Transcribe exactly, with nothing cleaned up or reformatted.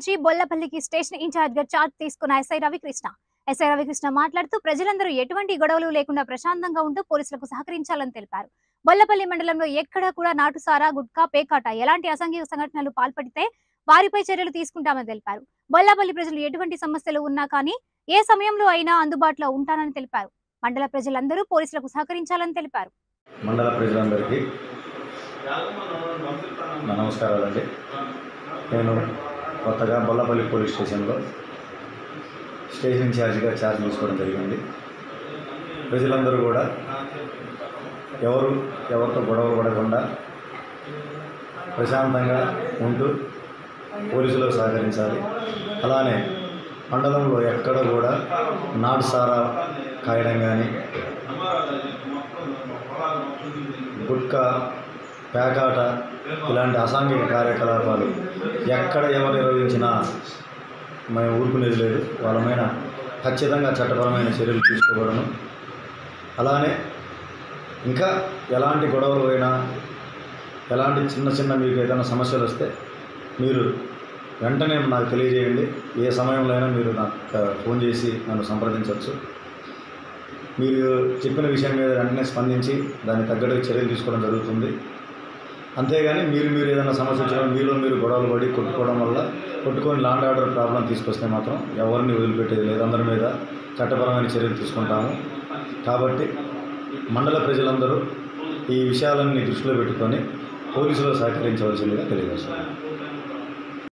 నుంచి బొల్లపల్లికి station in charge గా చార్జ్ తీసుకున్న ఎస్ఐ రవికృష్ణ ఎస్ఐ రవికృష్ణ మాట్లాడుతూ ప్రజలందరూ ఎటువంటి గొడవలు లేకుండా ప్రశాంతంగా ఉంటూ పోలీసులకు సహకరించాలని తెలిపారు. బొల్లపల్లి మండలంలో ఎక్కడా కూడా నాటుసారా, గుట్కా, పేకాట ఎలాంటి అసాంఘిక సంఘటనలు పాల్పడితే వారిపై చర్యలు తీసుకుంటామని తెలిపారు. బొల్లపల్లి ప్రజలు ఎటువంటి సమస్యలు ఉన్నా కానీ ఏ సమయంలో అయినా అందుబాటులో ఉంటానని తెలిపారు. మండల ప్రజలందరూ పోలీసులకు సహకరించాలని తెలిపారు. మండల ప్రజలందరికీ నమస్కారాలండి. నేను కొత్తగా బొల్లపల్లి పోలీస్ స్టేషన్లో స్టేషన్ ఇన్ఛార్జిగా ఛార్జ్ తీసుకోవడం జరిగింది. ప్రజలందరూ కూడా ఎవరు ఎవరితో గొడవలు పడకుండా ప్రశాంతంగా ఉంటూ పోలీసులకు సహకరించాలి. అలానే మండలంలో ఎక్కడ కూడా నాటు సారా కాయడం కానీ, గుట్కా, పేకాట ఇలాంటి అసాంఘిక కార్యకలాపాలు ఎక్కడ ఎవరు నిర్వహించినా మేము ఊరుకునేది లేదు. వాళ్ళ మీద ఖచ్చితంగా చట్టపరమైన చర్యలు తీసుకోవడము. అలానే ఇంకా ఎలాంటి గొడవలు అయినా, ఎలాంటి చిన్న చిన్న మీకు ఏదైనా సమస్యలు వస్తే మీరు వెంటనే నాకు తెలియజేయండి. ఏ సమయంలో అయినా మీరు నాకు ఫోన్ చేసి నన్ను సంప్రదించవచ్చు. మీరు చెప్పిన విషయం మీద వెంటనే స్పందించి దానికి తగ్గట్టు చర్యలు తీసుకోవడం జరుగుతుంది. అంతేగాని మీరు మీరు ఏదైనా సమస్య వచ్చినా మీలో మీరు గొడవలు పడి కొట్టుకోవడం వల్ల కొట్టుకొని లాండ్ ఆర్డర్ ప్రాబ్లం తీసుకొస్తే మాత్రం ఎవరిని వదిలిపెట్టేది లేదు. అందరి మీద చట్టపరమైన చర్యలు తీసుకుంటాము. కాబట్టి మండల ప్రజలందరూ ఈ విషయాలన్నీ దృష్టిలో పెట్టుకొని పోలీసులు సహకరించవలసిందిగా తెలియజేస్తున్నాను.